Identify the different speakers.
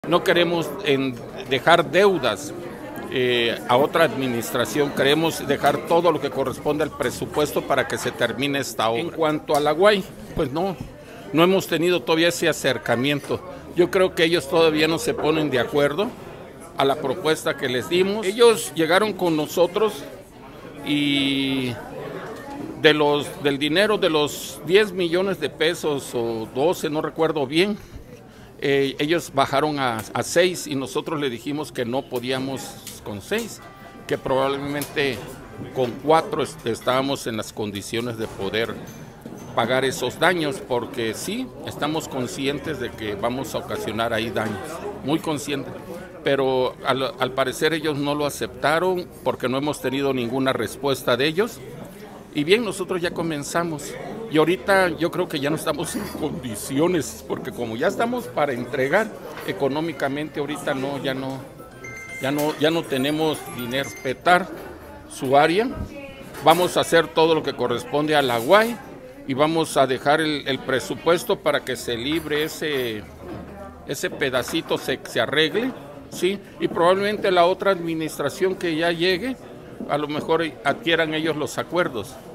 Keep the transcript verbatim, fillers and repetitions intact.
Speaker 1: No queremos en dejar deudas eh, a otra administración, queremos dejar todo lo que corresponde al presupuesto para que se termine esta obra. En cuanto a la U A I, pues no, no hemos tenido todavía ese acercamiento. Yo creo que ellos todavía no se ponen de acuerdo a la propuesta que les dimos. Ellos llegaron con nosotros y de los, del dinero de los diez millones de pesos o doce, no recuerdo bien, Eh, ellos bajaron a, a seis y nosotros le dijimos que no podíamos con seis, que probablemente con cuatro est estábamos en las condiciones de poder pagar esos daños, porque sí, estamos conscientes de que vamos a ocasionar ahí daños, muy conscientes, pero al, al parecer ellos no lo aceptaron porque no hemos tenido ninguna respuesta de ellos. Y bien, nosotros ya comenzamos y ahorita yo creo que ya no estamos en condiciones, porque como ya estamos para entregar económicamente, ahorita no, ya no, ya no, ya no tenemos dinero. Respetar su área, vamos a hacer todo lo que corresponde a la U A I y vamos a dejar el, el presupuesto para que se libre ese, ese pedacito, se, se arregle, ¿sí? Y probablemente la otra administración que ya llegue, a lo mejor adquieran ellos los acuerdos.